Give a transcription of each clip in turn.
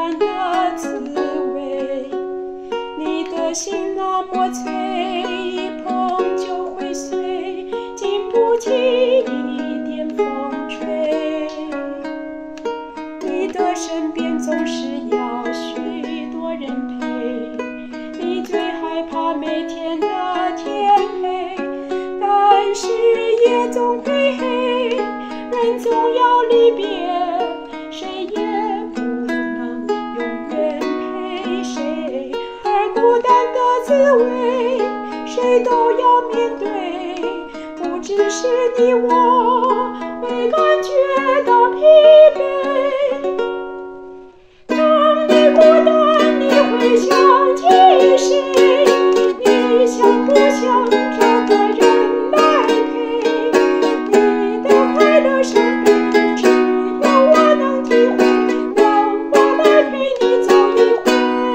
单的滋味。你的心那么脆，一碰就会碎，经不起一点风吹。你的身边总是要许多人陪，你最害怕每天的天黑，但是夜总会黑，人总要离别，谁也不能永远陪谁，而孤单的滋味，谁都要面对，不只是你我会感觉到疲惫。当你孤单，你会想起谁？你想不想找个人来陪？你的快乐伤悲，只有我能体会，让我来陪你走一回。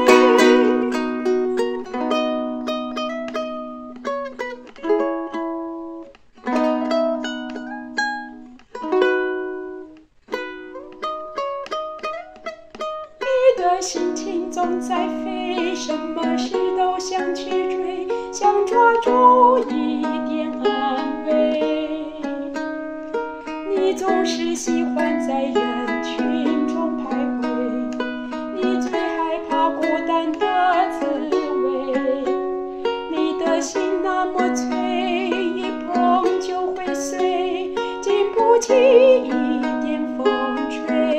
你的心情总在飞，什么事都想去追，想抓住一点安慰。你总是喜欢在人群中徘徊，你最害怕孤单的滋味。你的心那么脆，一碰就会碎，经不起一点风吹。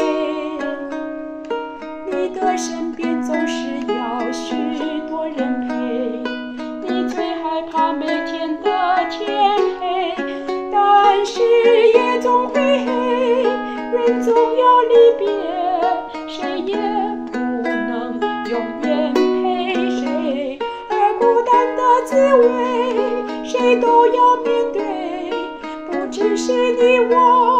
你的身边总是要许多人陪，你最害怕每天的天黑，但是夜总会黑，人总要离别，谁也不能永远陪谁，而孤单的滋味，谁都要面对，不只是你我